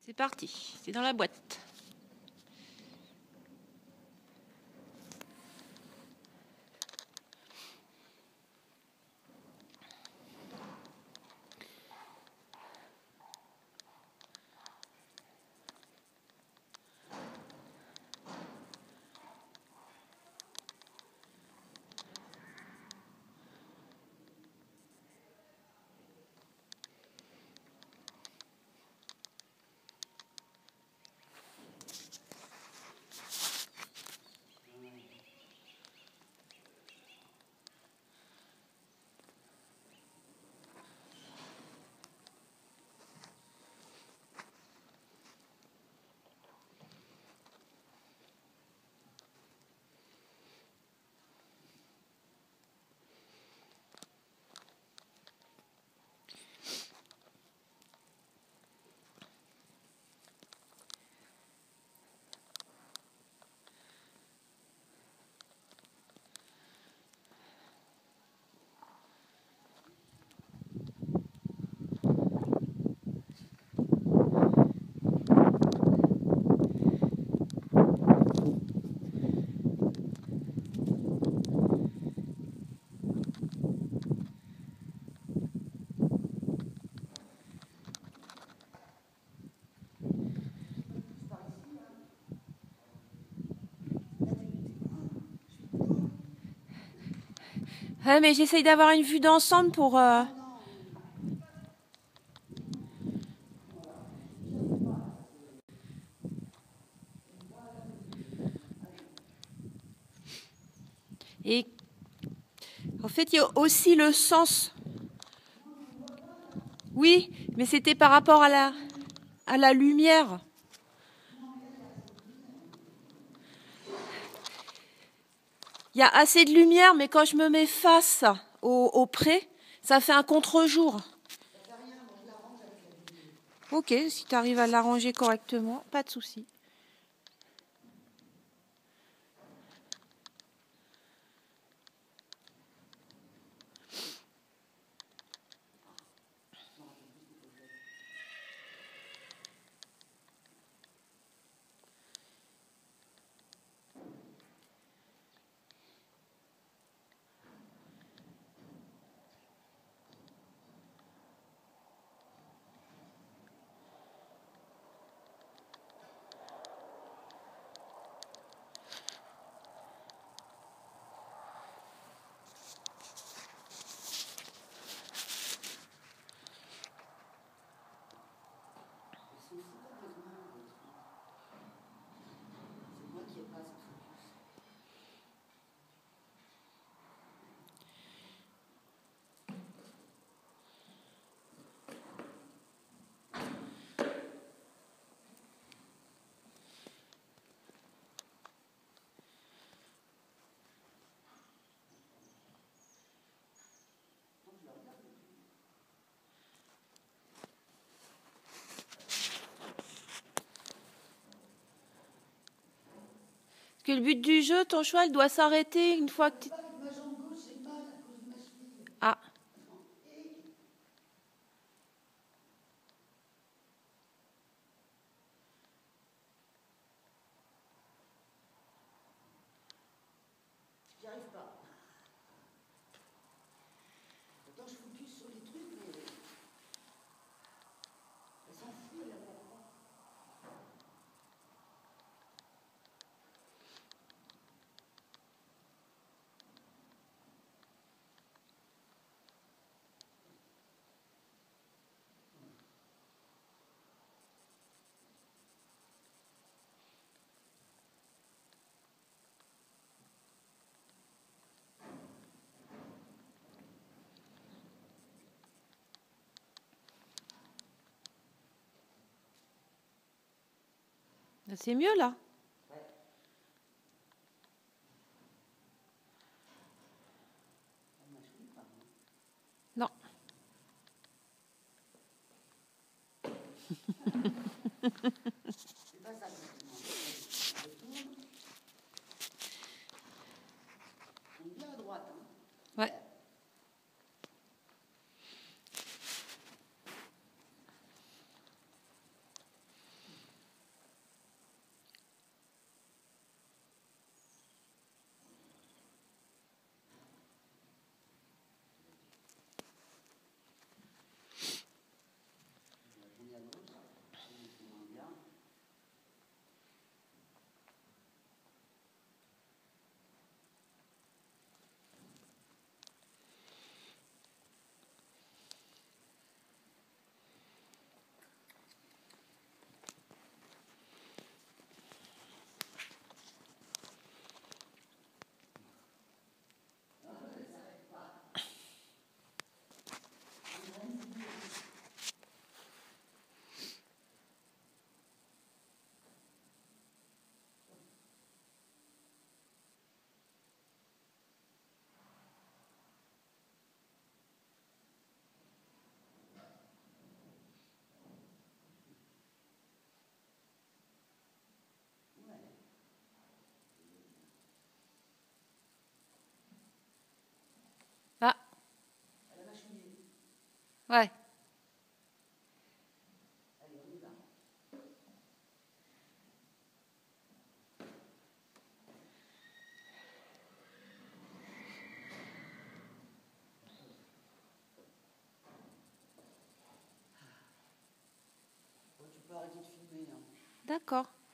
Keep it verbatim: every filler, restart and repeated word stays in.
C'est parti, c'est dans la boîte. Ouais, mais j'essaye d'avoir une vue d'ensemble pour... Euh... Et en fait, il y a aussi le sens. Oui, mais c'était par rapport à la, à la lumière. Il y a assez de lumière, mais quand je me mets face au, au pré, ça fait un contre-jour. Ok, si tu arrives à l'arranger correctement, pas de souci. Parce que le but du jeu, ton cheval doit s'arrêter une fois que tu... Ah. J'y arrive pas. Pourtant, je focus sur les trucs, mais... Elle s'en fout, là. C'est mieux là. Ouais. Non. C'est pas ça que je demande. On est bien à droite. Hein. Ouais. Ouais. Allez, on y va. Bon, tu peux arrêter de filmer, hein. D'accord.